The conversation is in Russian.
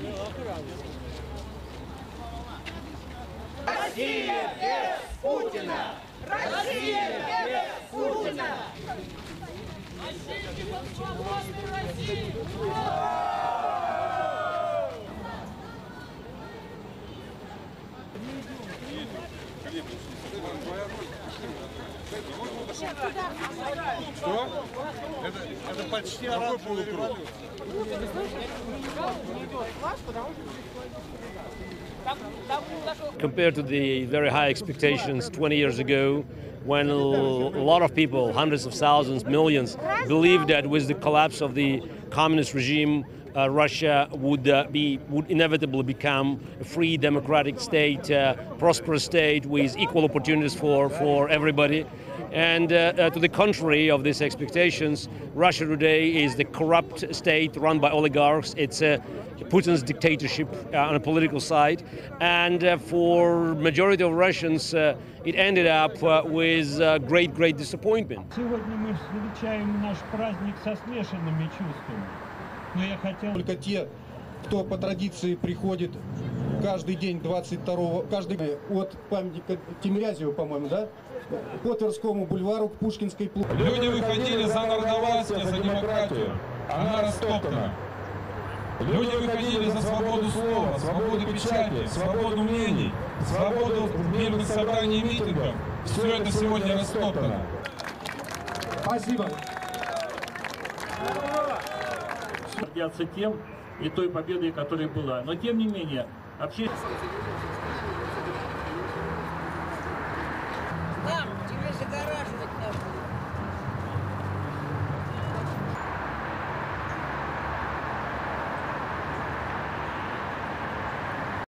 Россия без Путина! Россия без Путина! Защитникам свободной России! Что? Это почти арабская революция. Compared to the very high expectations 20 years ago, when a lot of people, hundreds of thousands, millions, believed that with the collapse of the communist regime, Russia would inevitably become a free democratic state, prosperous state with equal opportunities for everybody. And to the contrary of these expectations, Russia today is the corrupt state run by oligarchs. It's Putin's dictatorship on a political side. And for majority of Russians, it ended up with great disappointment. Сегодня мы встречаем наш праздник со смешанными чувствами. Но я хотел... Только те, кто по традиции приходит каждый день 22-го, от памятника Тимирязева, по-моему, да? По Тверскому бульвару к Пушкинской площади. Люди выходили за народовластие, за демократию. Она растоптана. Люди выходили за свободу слова, свободу печати, свободу мнений, свободу мирных собраний и митингов. Все это сегодня растоптано. Спасибо. Гордятся тем и той победой, которая была. Но тем не менее, общественность...